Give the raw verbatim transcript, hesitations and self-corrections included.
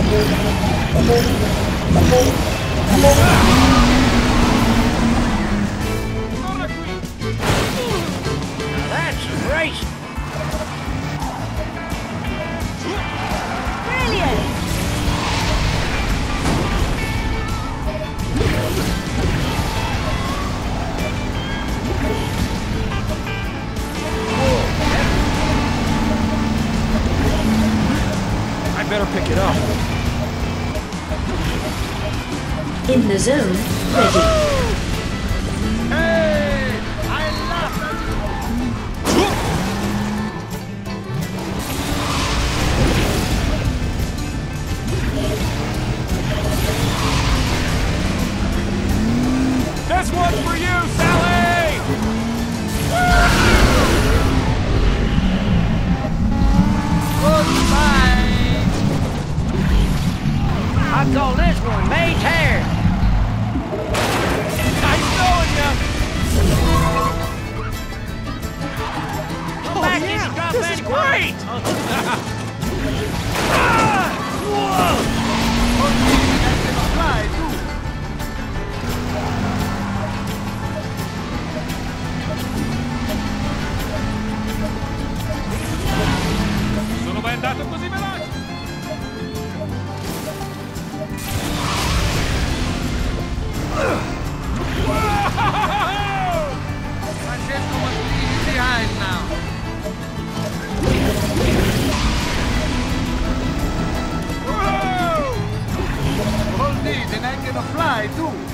That's great! Brilliant! I better pick it up. In the zone, ready. Hey! I laughed at you! This one's for you, Sally! Goodbye! I call this one Maytag! Nice knowing you! Come Oh, back, yeah, you drop this that is great! Ah! Whoa! Fly, too. Sono mai andato così veloce? Francesco must be behind now. Whoa! Hold these and I can fly too.